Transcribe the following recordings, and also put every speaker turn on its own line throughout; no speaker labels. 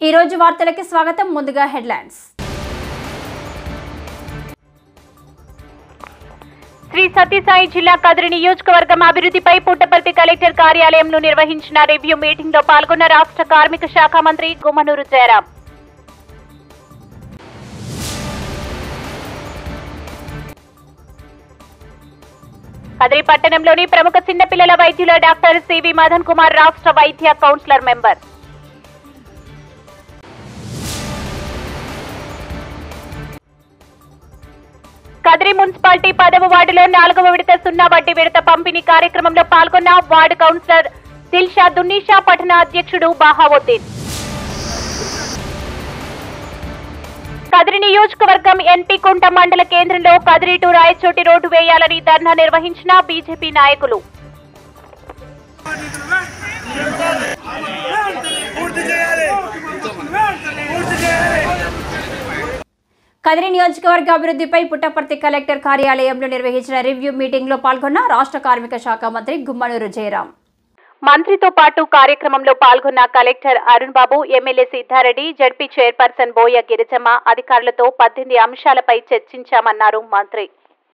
ఈ రోజు వార్తలకి స్వాగతం. ముందుగా హెడ్లైన్స్. శ్రీ సత్యసాయి జిల్లా కదిరి నియోజకవర్గం అభివృద్ధిపై పుట్టపర్తి కలెక్టర్ కార్యాలయంలో నిర్వహించిన రివ్యూ మీటింగ్ లో పాల్గొన్న రాష్ట్ర కార్మిక శాఖ మంత్రి గుమ్మనూరు జయరాం. కదిరి పట్టణంలోని ప్రముఖ చిన్నపిల్లల వైద్యుల డాక్టర్ సివి మదన్ కుమార్ రాష్ట్ర వైద్య కౌన్సిలర్ మెంబర్. కదిరి మున్సిపాలిటీ 10వ వార్డులో 4వ విడత సున్నా వడ్డీ విడత పంపిణీ కార్యక్రమంలో పాల్గొన్న వార్డు కౌన్సిలర్ దిల్షా దున్నీషా, పట్టణ అధ్యక్షుడు బాహావుద్దీన్. కదిరి నియోజకవర్గం ఎన్పి కుంట మండల కేంద్రంలో కదిరి టు రాయచోటి రోడ్డు వేయాలని ధర్నా నిర్వహించిన బీజేపీ నాయకులు. కదిరి నియోజకవర్గ అభివృద్ధిపై పుట్టపర్తి కలెక్టర్ కార్యాలయంలో నిర్వహించిన రివ్యూ మీటింగ్ లో పాల్గొన్న రాష్ట్ర కార్మిక శాఖ మంత్రి గుమ్మనూరు జయరాం. మంత్రితో పాటు కార్యక్రమంలో పాల్గొన్న collector Arun Babu, MLA Siddhareddy, ZP chairperson Boya Girijamma అధికారులతో 18 అంశాలపై చర్చించామన్నారు మంత్రి.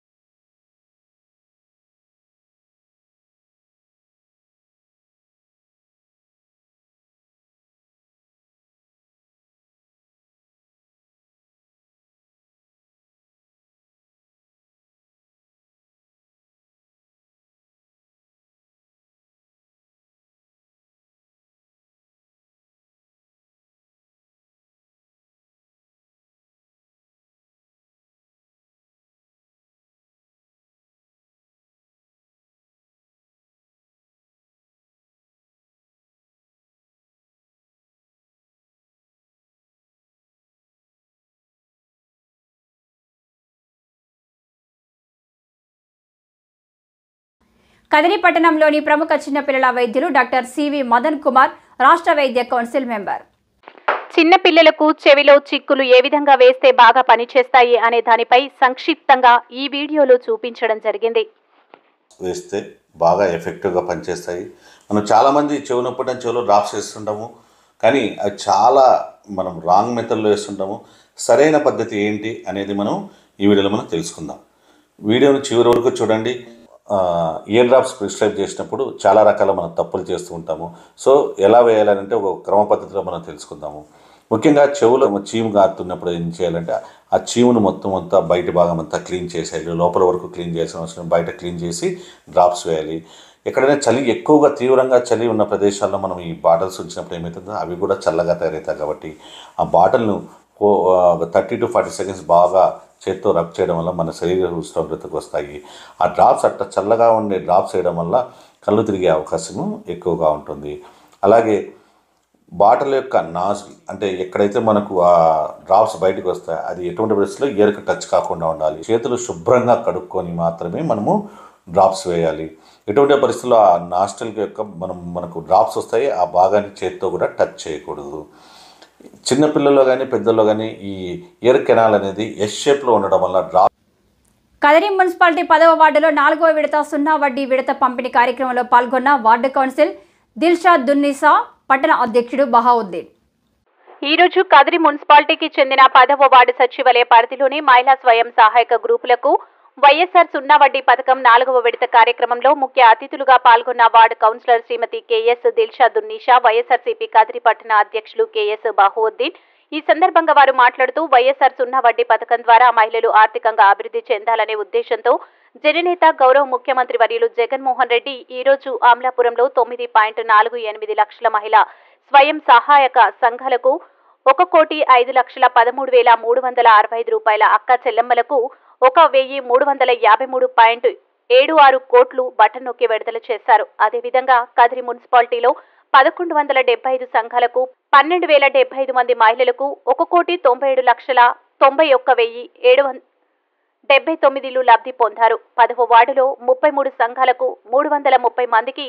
కదిరి పట్టణంలోని ప్రముఖ చిన్నపిల్లల వైద్యులు డాక్టర్ సివి మదన్ కుమార్ రాష్ట్ర వైద్య కౌన్సిల్ మెంబర్. చిన్నపిల్లలకు చెవిలో చిక్కులు ఏ విధంగా వేస్తే బాగా పనిచేస్తాయి అనే దానిపై సంక్షిప్తంగా ఈ వీడియోలో చూపించడం జరిగింది.
వేస్తే బాగా ఎఫెక్టివ్గా పనిచేస్తాయి. మనం చాలామంది చెవి నొప్పి చెవిలో డ్రాప్స్ వేస్తుంటాము, కానీ అది చాలా మనం రాంగ్ మెథడ్లో వేస్తుంటాము. సరైన పద్ధతి ఏంటి అనేది మనం ఈ వీడియోలో మనం తెలుసుకుందాం. వీడియోను చివరి వరకు చూడండి. ఇయర్ డ్రాప్స్ ప్రిస్క్రైబ్ చేసినప్పుడు చాలా రకాల మనం తప్పులు చేస్తూ ఉంటాము. సో ఎలా వేయాలంటే ఒక క్రమ పద్ధతిలో మనం తెలుసుకుందాము. ముఖ్యంగా చెవులో చీము గారుతున్నప్పుడు ఏం చేయాలంటే ఆ చీమును మొత్తం అంతా బయట భాగం అంతా క్లీన్ చేసేయాలి. లోపల వరకు క్లీన్ చేయాల్సిన అవసరం, బయట క్లీన్ చేసి డ్రాప్స్ వేయాలి. ఎక్కడైనా చలి ఎక్కువగా తీవ్రంగా చలి ఉన్న ప్రదేశాల్లో మనం ఈ బాటిల్స్ ఉంచినప్పుడు ఏమవుతుందో అవి కూడా చల్లగా తయారవుతాయి. కాబట్టి ఆ బాటిల్ను 30 to 40 seconds బాగా చేత్తో రబ్ చేయడం వల్ల మన శరీర ఉష్ణోగ్రతకు వస్తాయి. ఆ డ్రాప్స్ అట్లా చల్లగా ఉండే డ్రాప్స్ వేయడం వల్ల కళ్ళు తిరిగే అవకాశము ఎక్కువగా ఉంటుంది. అలాగే బాటిల్ యొక్క నాజిల్ అంటే ఎక్కడైతే మనకు ఆ డ్రాప్స్ బయటకు వస్తాయి అది ఎటువంటి పరిస్థితుల్లో ఇయర్కి టచ్ కాకుండా ఉండాలి. చేతులు శుభ్రంగా కడుక్కొని మాత్రమే మనము డ్రాప్స్ వేయాలి. ఎటువంటి పరిస్థితుల్లో ఆ నాస్ట్రిల్ యొక్క మనకు డ్రాప్స్ వస్తాయి ఆ భాగాన్ని చేతితో కూడా టచ్ చేయకూడదు. చిన్నపిల్లల్లో కానీ పెద్దల్లో కానీ ఈ ఇయర్ కెనాల్ అనేది ఎస్ షేప్లో ఉండడం వల్ల డ్రాప్.
కదిరి మున్సిపాలిటీ 10వ వార్డులో 4వ విడత సున్నా వడ్డీ విడత పంపిణీ కార్యక్రమంలో పాల్గొన్న వార్డు కౌన్సిల్ దిల్షా దున్నీసా, పట్టణ అధ్యక్షుడు బహావుద్దీన్. ఈ రోజు కదిరి మున్సిపాలిటీకి చెందిన 10వ వార్డు సచివాలయ పరిధిలోని మహిళా స్వయం సహాయక గ్రూపులకు వైఎస్ఆర్ సున్నా వడ్డీ పథకం 4వ విడత కార్యక్రమంలో ముఖ్య అతిథులుగా పాల్గొన్న ward councillor Shrimati KS Dilsha Dunnisha, YSRCP Kadiri పట్టణ అధ్యక్షులు కెఎస్ బాహువుద్దీన్. ఈ సందర్భంగా వారు మాట్లాడుతూ వైఎస్ఆర్ సున్నా వడ్డీ పథకం ద్వారా మహిళలు ఆర్థికంగా అభివృద్ధి చెందాలనే ఉద్దేశంతో జననేత గౌరవ ముఖ్యమంత్రి వర్యులు జగన్మోహన్ రెడ్డి ఈ రోజు అమలాపురంలో 9.48 లక్షల మహిళా స్వయం సహాయక సంఘాలకు 1,05,13,365 రూపాయల అక్క చెల్లెమ్మలకు 1,353.76 కోట్లు బటన్ నొక్కి విడుదల చేశారు. అదేవిధంగా కదిరి మున్సిపాలిటీలో 1,175 సంఘాలకు 12,075 మంది మహిళలకు 1,91,91,779 లబ్ధి పొందారు. 10వ వార్డులో 33 సంఘాలకు 330 మందికి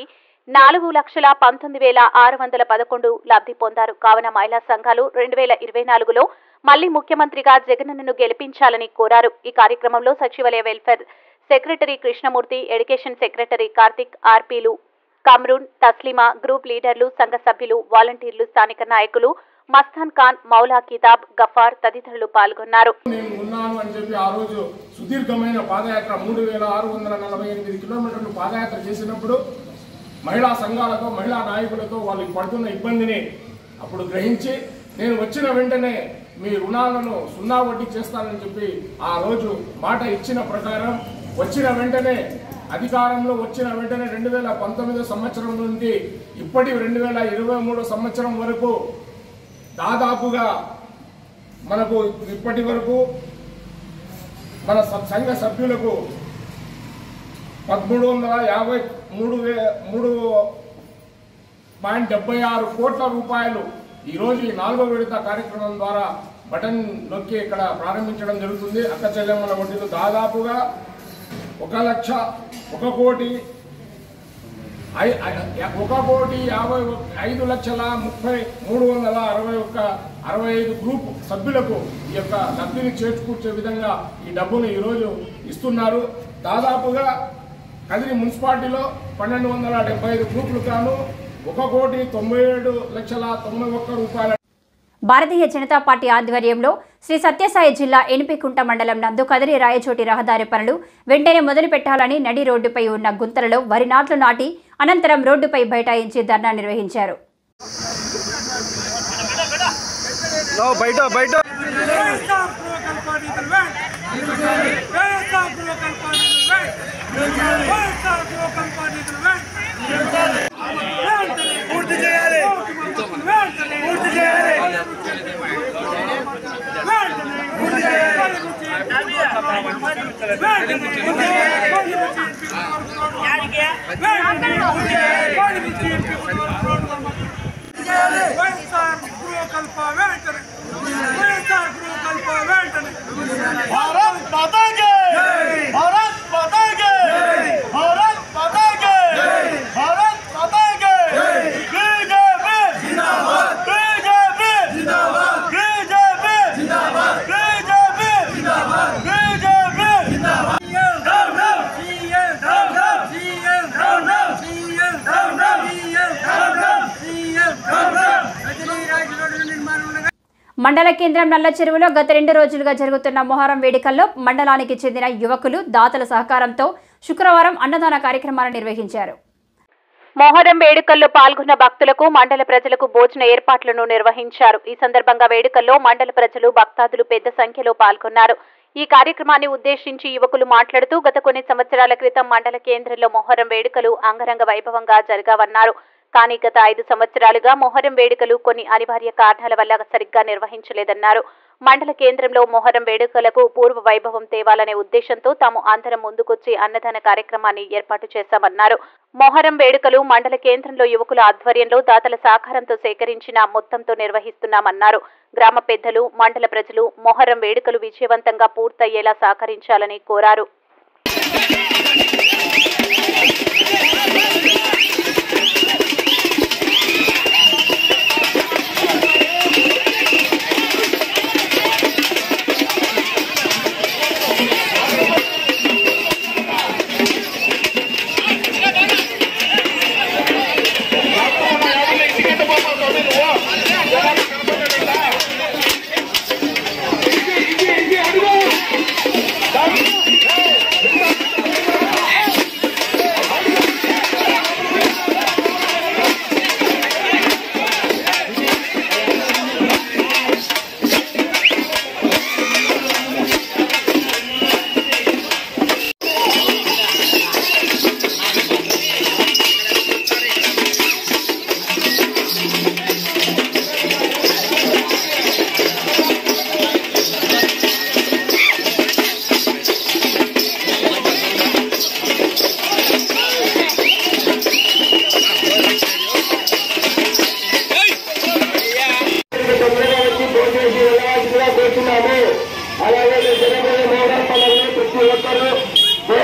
4,19,611 లబ్ధి పొందారు. కావున మహిళా సంఘాలు 2024లో మళ్లీ ముఖ్యమంత్రిగా జగనన్నను గెలిపించాలని కోరారు. ఈ కార్యక్రమంలో సచివాలయ welfare secretary Krishnamurthy, education secretary Karthik, ఆర్పీలు
కమ్రూన్, తస్లిమా, గ్రూప్ లీడర్లు, సంఘ సభ్యులు, వాలంటీర్లు, స్థానిక నాయకులు మస్తాన్ ఖాన్, మౌలా కితాబ్, గఫార్ తదితరులు పాల్గొన్నారు.
నేను ఉన్నాను అని చెప్పి ఆ రోజు సుదీర్ఘమైన పాదయాత్ర 3648 కిలోమీటర్లు పాదయాత్ర చేసినప్పుడు మహిళా సంఘాలతో, మహిళా నాయకులతో వాళ్ళకి పడుతున్న ఇబ్బందిని అప్పుడు గ్రహించి నేను వచ్చిన వెంటనే మీ రుణాలను 0 వడ్డీ చేస్తానని చెప్పి ఆ రోజు మాట ఇచ్చిన ప్రకారం వచ్చిన వెంటనే అధికారంలో వచ్చిన వెంటనే 2019 సంవత్సరం నుండి ఇప్పటి 2023 సంవత్సరం వరకు దాదాపుగా మనకు ఇప్పటి వరకు మన సంఘ సభ్యులకు 1353.76 కోట్ల రూపాయలు ఈరోజు ఈ 4వ విడత కార్యక్రమం ద్వారా బటన్ నొక్కి ఇక్కడ ప్రారంభించడం జరుగుతుంది. అక్క చెల్లెమ్మల వడ్డీలు దాదాపుగా 1,50,365 గ్రూప్ సభ్యులకు ఈ యొక్క లబ్ధిని చేర్చుకూర్చే విధంగా ఈ డబ్బును ఈరోజు ఇస్తున్నారు. దాదాపుగా కదిరి మున్సిపాలిటీలో 1,275 గ్రూపులు కాను 1,97,91,00,000 రూపాయల.
భారతీయ జనతా పార్టీ ఆధ్వర్యంలో శ్రీ సత్యసాయి జిల్లా ఎనిపికుంట మండలం నందు కదిరి రాయచోటి రహదారి పనులు వెంటనే మొదలు పెట్టాలని నడి రోడ్డుపై ఉన్న గుంతలలో వరి నాట్లు నాటి అనంతరం రోడ్డుపై బైఠాయించి ధర్నా నిర్వహించారు. మండల కేంద్రం నల్ల చెరువులో గత 2 రోజులుగా జరుగుతున్న మొహరం వేడుకల్లో మండలానికి చెందిన యువకులు దాతల సహకారంతో శుక్రవారం అన్నదాన కార్యక్రమాలు నిర్వహించారు.
మొహరం వేడుకల్లో పాల్గొన్న భక్తులకు మండల ప్రజలకు భోజన ఏర్పాట్లను నిర్వహించారు. ఈ సందర్భంగా వేడుకల్లో మండల ప్రజలు, భక్తాదులు పెద్ద సంఖ్యలో పాల్గొన్నారు. ఈ కార్యక్రమాన్ని ఉద్దేశించి యువకులు మాట్లాడుతూ గత కొన్ని సంవత్సరాల క్రితం మండల కేంద్రంలో మొహరం వేడుకలు అంగరంగ వైభవంగా జరగావన్నారు. కానీ గత 5 సంవత్సరాలుగా మొహరం వేడుకలు కొన్ని అనివార్య కారణాల వల్ల సరిగ్గా నిర్వహించలేదన్నారు. మండల కేంద్రంలో మొహరం వేడుకలకు పూర్వ వైభవం తేవాలనే ఉద్దేశంతో తాము అందరం ముందుకొచ్చి అన్నదాన కార్యక్రమాన్ని ఏర్పాటు చేశామన్నారు. మొహరం వేడుకలు మండల కేంద్రంలో యువకుల ఆధ్వర్యంలో దాతల సహకారంతో సేకరించిన మొత్తంతో నిర్వహిస్తున్నామన్నారు. గ్రామ పెద్దలు, మండల ప్రజలు మొహరం వేడుకలు విజయవంతంగా పూర్తయ్యేలా సహకరించాలని కోరారు.